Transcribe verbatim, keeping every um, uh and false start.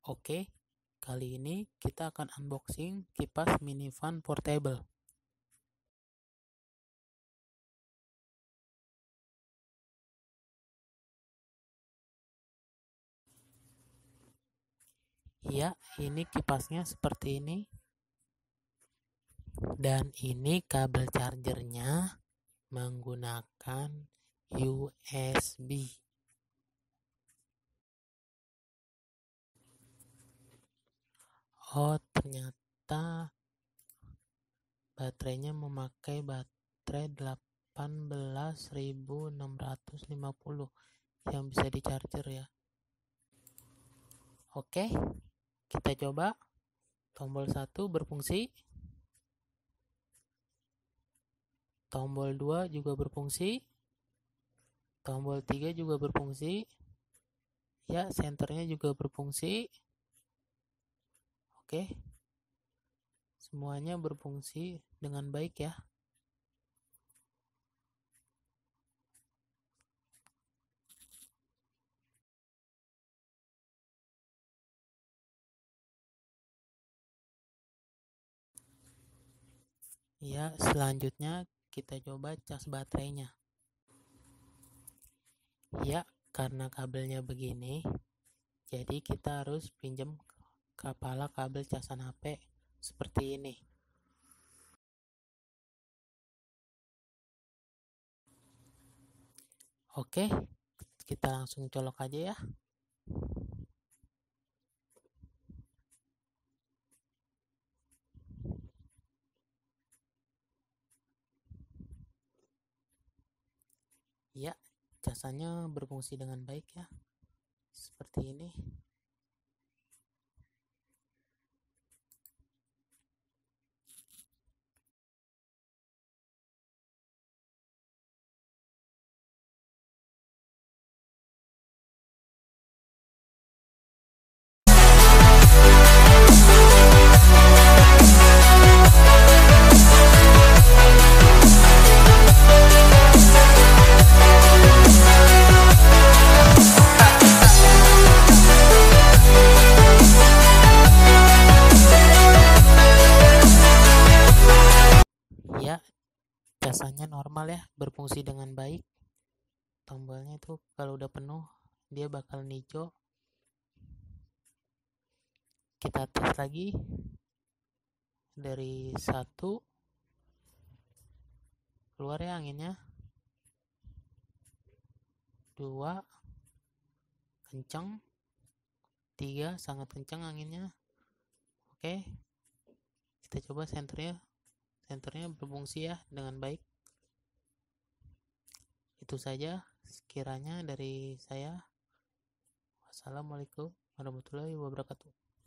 Oke, kali ini kita akan unboxing kipas Minifan Portable. Ya, ini kipasnya seperti ini. Dan ini kabel chargernya menggunakan U S B. Oh, ternyata baterainya memakai baterai delapan belas ribu enam ratus lima puluh yang bisa di charger ya. Oke, kita coba. Tombol satu berfungsi. Tombol dua juga berfungsi. Tombol tiga juga berfungsi. Ya, senternya juga berfungsi. Oke. Semuanya berfungsi dengan baik ya. Ya, selanjutnya kita coba cas baterainya. Ya, karena kabelnya begini, jadi kita harus pinjam kepala kabel casan H P seperti ini. Oke, kita langsung colok aja ya. Ya, casannya berfungsi dengan baik ya. Seperti ini. Ya, casannya normal ya, berfungsi dengan baik. Tombolnya itu kalau udah penuh dia bakal hijau. Kita tes lagi dari satu, keluar ya anginnya. Dua, kencang. Tiga, sangat kencang anginnya. Oke, kita coba senternya. Senternya berfungsi ya dengan baik. Itu saja sekiranya dari saya. Wassalamualaikum warahmatullahi wabarakatuh.